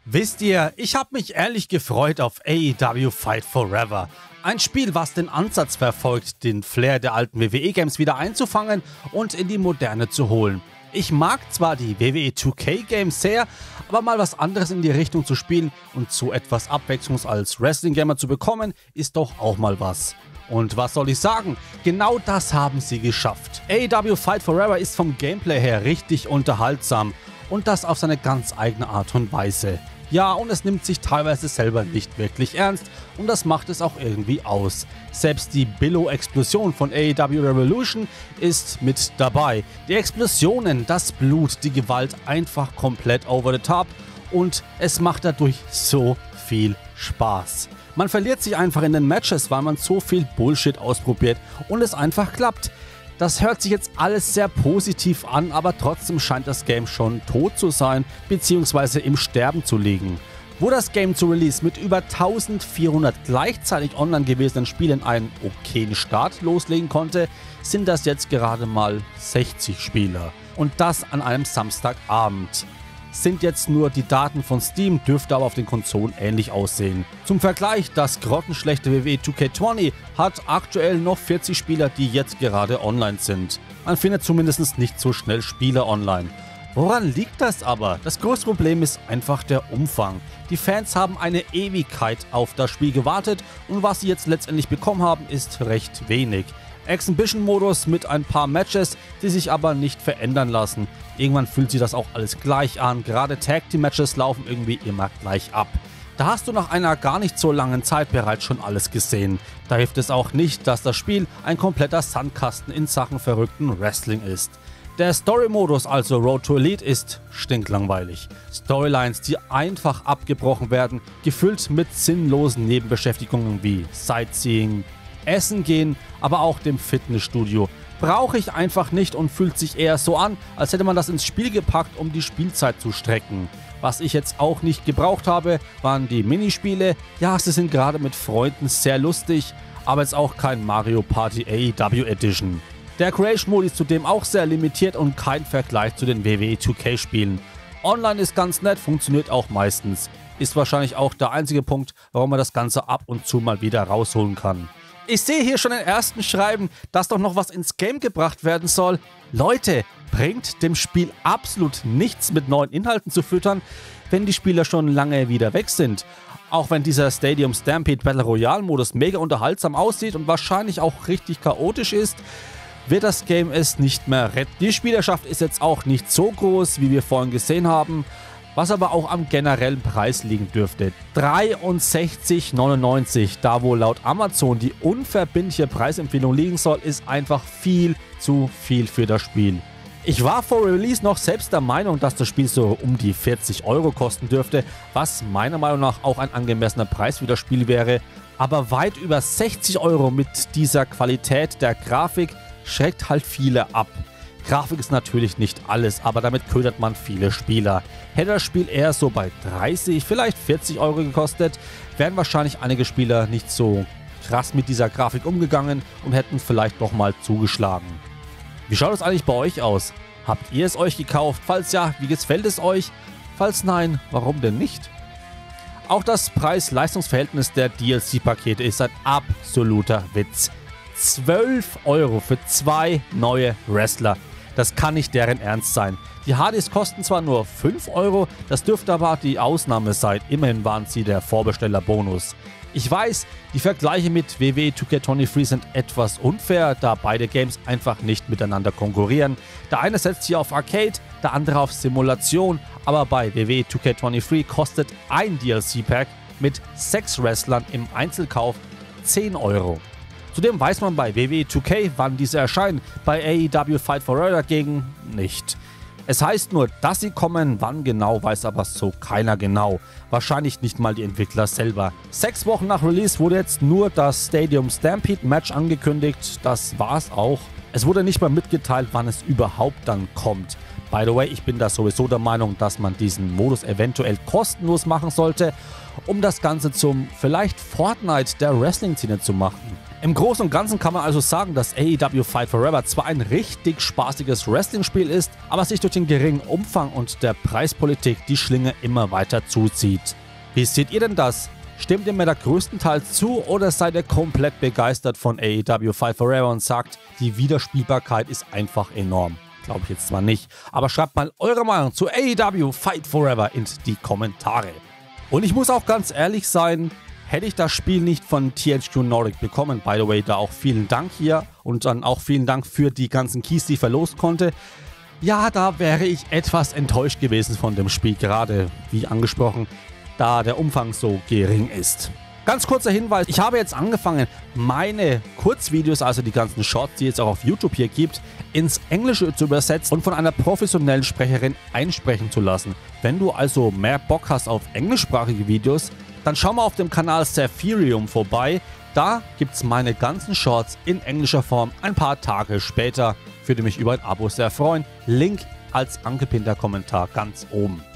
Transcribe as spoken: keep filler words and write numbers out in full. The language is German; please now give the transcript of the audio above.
Wisst ihr, ich habe mich ehrlich gefreut auf A E W Fight Forever. Ein Spiel, was den Ansatz verfolgt, den Flair der alten W W E-Games wieder einzufangen und in die Moderne zu holen. Ich mag zwar die W W E zwei K-Games sehr, aber mal was anderes in die Richtung zu spielen und so etwas Abwechslung als Wrestling-Gamer zu bekommen, ist doch auch mal was. Und was soll ich sagen? Genau das haben sie geschafft. A E W Fight Forever ist vom Gameplay her richtig unterhaltsam und das auf seine ganz eigene Art und Weise. Ja, und es nimmt sich teilweise selber nicht wirklich ernst und das macht es auch irgendwie aus. Selbst die Billow-Explosion von A E W Revolution ist mit dabei. Die Explosionen, das Blut, die Gewalt einfach komplett over the top und es macht dadurch so viel Spaß. Man verliert sich einfach in den Matches, weil man so viel Bullshit ausprobiert und es einfach klappt. Das hört sich jetzt alles sehr positiv an, aber trotzdem scheint das Game schon tot zu sein bzw. im Sterben zu liegen. Wo das Game zu Release mit über eintausendvierhundert gleichzeitig online gewesenen Spielen einen okayen Start loslegen konnte, sind das jetzt gerade mal sechzig Spieler. Und das an einem Samstagabend. Sind jetzt nur die Daten von Steam, dürfte aber auf den Konsolen ähnlich aussehen. Zum Vergleich, das grottenschlechte W W E zwei K zwanzig hat aktuell noch vierzig Spieler, die jetzt gerade online sind. Man findet zumindest nicht so schnell Spieler online. Woran liegt das aber? Das größte Problem ist einfach der Umfang. Die Fans haben eine Ewigkeit auf das Spiel gewartet und was sie jetzt letztendlich bekommen haben, ist recht wenig. Exhibition-Modus mit ein paar Matches, die sich aber nicht verändern lassen. Irgendwann fühlt sich das auch alles gleich an, gerade Tag-Team-Matches laufen irgendwie immer gleich ab. Da hast du nach einer gar nicht so langen Zeit bereits schon alles gesehen. Da hilft es auch nicht, dass das Spiel ein kompletter Sandkasten in Sachen verrückten Wrestling ist. Der Story-Modus, also Road to Elite, ist stinklangweilig. Storylines, die einfach abgebrochen werden, gefüllt mit sinnlosen Nebenbeschäftigungen wie Sightseeing, Essen gehen, aber auch dem Fitnessstudio. Brauche ich einfach nicht und fühlt sich eher so an, als hätte man das ins Spiel gepackt, um die Spielzeit zu strecken. Was ich jetzt auch nicht gebraucht habe, waren die Minispiele. Ja, sie sind gerade mit Freunden sehr lustig, aber jetzt auch kein Mario Party A E W Edition. Der Creation Mode ist zudem auch sehr limitiert und kein Vergleich zu den W W E zwei K Spielen. Online ist ganz nett, funktioniert auch meistens. Ist wahrscheinlich auch der einzige Punkt, warum man das Ganze ab und zu mal wieder rausholen kann. Ich sehe hier schon den ersten Schreiben, dass doch noch was ins Game gebracht werden soll. Leute, bringt dem Spiel absolut nichts mit neuen Inhalten zu füttern, wenn die Spieler schon lange wieder weg sind. Auch wenn dieser Stadium Stampede Battle Royale Modus mega unterhaltsam aussieht und wahrscheinlich auch richtig chaotisch ist, wird das Game es nicht mehr retten. Die Spielerschaft ist jetzt auch nicht so groß, wie wir vorhin gesehen haben, was aber auch am generellen Preis liegen dürfte. dreiundsechzig neunundneunzig, da wo laut Amazon die unverbindliche Preisempfehlung liegen soll, ist einfach viel zu viel für das Spiel. Ich war vor Release noch selbst der Meinung, dass das Spiel so um die vierzig Euro kosten dürfte, was meiner Meinung nach auch ein angemessener Preis für das Spiel wäre. Aber weit über sechzig Euro mit dieser Qualität der Grafik schreckt halt viele ab. Grafik ist natürlich nicht alles, aber damit ködert man viele Spieler. Hätte das Spiel eher so bei dreißig, vielleicht vierzig Euro gekostet, wären wahrscheinlich einige Spieler nicht so krass mit dieser Grafik umgegangen und hätten vielleicht doch mal zugeschlagen. Wie schaut es eigentlich bei euch aus? Habt ihr es euch gekauft? Falls ja, wie gefällt es euch? Falls nein, warum denn nicht? Auch das Preis-Leistungs-Verhältnis der D L C-Pakete ist ein absoluter Witz. zwölf Euro für zwei neue Wrestler. Das kann nicht deren Ernst sein. Die H Ds kosten zwar nur fünf Euro, das dürfte aber die Ausnahme sein. Immerhin waren sie der Vorbestellerbonus. Ich weiß, die Vergleiche mit W W E zwei K dreiundzwanzig sind etwas unfair, da beide Games einfach nicht miteinander konkurrieren. Der eine setzt hier auf Arcade, der andere auf Simulation, aber bei W W E zwei K dreiundzwanzig kostet ein D L C-Pack mit sechs Wrestlern im Einzelkauf zehn Euro. Zudem weiß man bei W W E zwei K, wann diese erscheinen, bei A E W Fight Forever dagegen nicht. Es heißt nur, dass sie kommen, wann genau, weiß aber so keiner genau. Wahrscheinlich nicht mal die Entwickler selber. Sechs Wochen nach Release wurde jetzt nur das Stadium Stampede Match angekündigt, das war's auch. Es wurde nicht mal mitgeteilt, wann es überhaupt dann kommt. By the way, ich bin da sowieso der Meinung, dass man diesen Modus eventuell kostenlos machen sollte, um das Ganze zum vielleicht Fortnite der Wrestling-Szene zu machen. Im Großen und Ganzen kann man also sagen, dass A E W Fight Forever zwar ein richtig spaßiges Wrestling-Spiel ist, aber sich durch den geringen Umfang und der Preispolitik die Schlinge immer weiter zuzieht. Wie seht ihr denn das? Stimmt ihr mir da größtenteils zu oder seid ihr komplett begeistert von A E W Fight Forever und sagt, die Wiederspielbarkeit ist einfach enorm? Glaube ich jetzt zwar nicht, aber schreibt mal eure Meinung zu A E W Fight Forever in die Kommentare. Und ich muss auch ganz ehrlich sein, hätte ich das Spiel nicht von T H Q Nordic bekommen, by the way, da auch vielen Dank hier und dann auch vielen Dank für die ganzen Keys, die ich verlost konnte. Ja, da wäre ich etwas enttäuscht gewesen von dem Spiel, gerade wie angesprochen, da der Umfang so gering ist. Ganz kurzer Hinweis, ich habe jetzt angefangen, meine Kurzvideos, also die ganzen Shorts, die es auch auf YouTube hier gibt, ins Englische zu übersetzen und von einer professionellen Sprecherin einsprechen zu lassen. Wenn du also mehr Bock hast auf englischsprachige Videos, dann schau mal auf dem Kanal Sephirium vorbei. Da gibt es meine ganzen Shorts in englischer Form ein paar Tage später. Würde mich über ein Abo sehr freuen. Link als angepinnter Kommentar ganz oben.